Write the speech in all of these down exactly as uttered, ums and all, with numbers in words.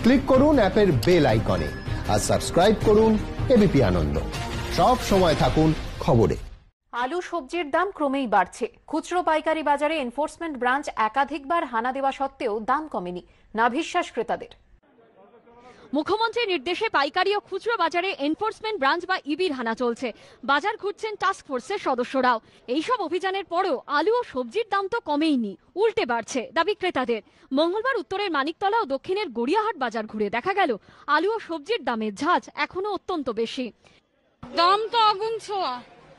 Click করুন অ্যাপের bell আইকনে আর সাবস্ক্রাইব করুন এবিপি আনন্দ। সব সময় থাকুন খবরে। আলু সবজির দাম ক্রমেই বাড়ছে। খুচরো পাইকারি বাজারে এনফোর্সমেন্ট ব্রাঞ্চ একাধিকবার হানা দেওয়া সত্ত্বেও দাম কমেনি, না বিশ্বাস ক্রেতাদের। মুখ্যমন্ত্রীর নির্দেশে পাইকারি ও খুচরো বাজারে এনফোর্সমেন্ট ব্রাঞ্চ বা ইবির হানা চলছে। বাজার ঘুরছেন টাস্ক ফোর্সের সদস্যরাও। এইসব অভিযানের পরেও আলু ও সবজির দাম তো কমেইনি, উল্টে বাড়ছে দাবি ক্রেতাদের। মঙ্গলবার উত্তরের মানিকতলা ও দক্ষিণের গড়িয়াহাট বাজার ঘুরে দেখা গেল আলু ও সবজির দামের ঝাঁজ এখনো অত্যন্ত বেশি। দাম তো আগুন ছোঁয়া,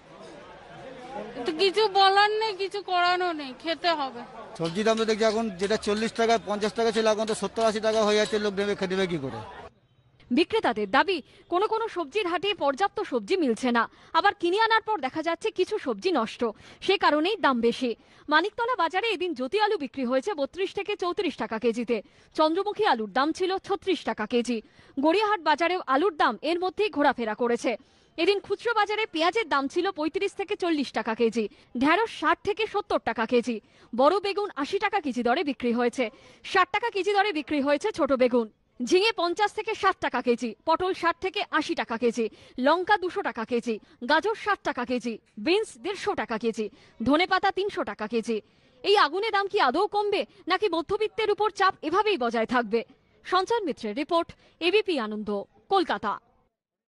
কিছু বলার নেই, কিছু করানো নেই, খেতে হবে। সবজির দাম তো দেখছি এখন যেটা চল্লিশ টাকা পঞ্চাশ টাকা ছিল এখন তো সত্তর আশি টাকা হয়ে যাচ্ছে। লোক নেবে খেতে কি করে? বিক্রেতাদের দাবি, কোনো কোনো সবজির হাটে পর্যাপ্ত সবজি মিলছে না, আবার কিনে আনার পর দেখা যাচ্ছে কিছু সবজি নষ্ট, সে কারণেই দাম বেশি। মানিকতলা বাজারে এদিন জ্যোতি আলু বিক্রি হয়েছে বত্রিশ থেকে চৌত্রিশ টাকা কেজিতে। চন্দ্রমুখী আলুর দাম ছিল ছত্রিশ টাকা কেজি। গড়িয়াহাট বাজারেও আলুর দাম এর মধ্যেই ঘোরাফেরা করেছে। এদিন খুচরো বাজারে পেঁয়াজের দাম ছিল পঁয়ত্রিশ থেকে চল্লিশ টাকা কেজি, ঢেঁড়স ষাট থেকে সত্তর টাকা কেজি, বড় বেগুন আশি টাকা কেজি দরে বিক্রি হয়েছে, ষাট টাকা কেজি দরে বিক্রি হয়েছে ছোট বেগুন। ঝিঙে পঞ্চাশ থেকে ষাট টাকা কেজি, পটল ষাট থেকে আশি টাকা কেজি, লঙ্কা দুশো টাকা কেজি, গাজর ষাট টাকা কেজি, বিনস দেড়শো টাকা কেজি, ধনেপাতা তিনশো টাকা কেজি। এই আগুনে দাম কি আদৌ কমবে, নাকি মধ্যবিত্তের উপর চাপ এভাবেই বজায় থাকবে? সঞ্চার মিত্রের রিপোর্ট, এবিপি আনন্দ, কলকাতা।